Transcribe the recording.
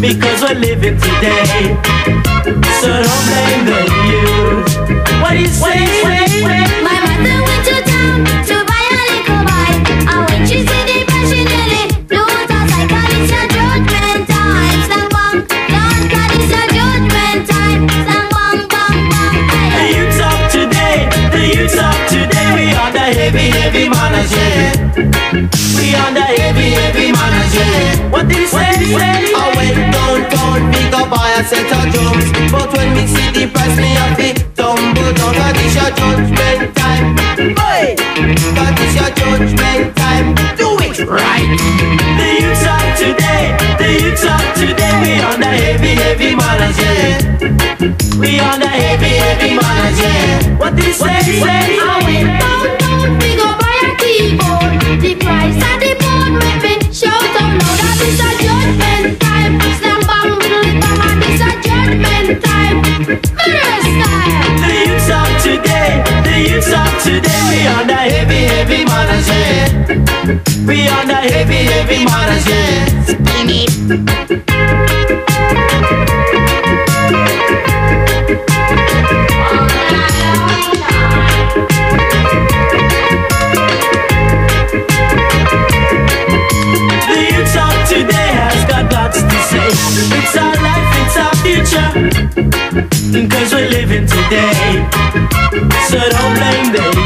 because we're living today. So don't blame the youth. What do you say? My mother went to town to buy a little bike, and when she see the price she nearly blew out her sight. 'Cause it's your judgment time, slam bang. Lord God, it's your judgment time, slam bang bang bang. The youths of today, the youths of today, we on the heavy, heavy management. We on the heavy, heavy management. What did he say? I went downtown, pick up buy a set of drums, but when me see the price, me have to tumble down. 'Cause it's your judgment time, boy. 'Cause it's your judgment time. Do it right. The youths of today, the youths of today, we on the heavy, heavy management. We on the heavy, heavy management. What did he say? I went downtown, we go buy a keyboard. The price of the board make me shout out loud that it's a judgment time. Slam bang, flip bang, and it's a judgment time. Murder style. The youths of today, the youths of today, we on the heavy, heavy management. We on the heavy, heavy management. Spin it. The youths of today has got lots to say. It's our life, it's our future, 'cause we're living today. So don't blame the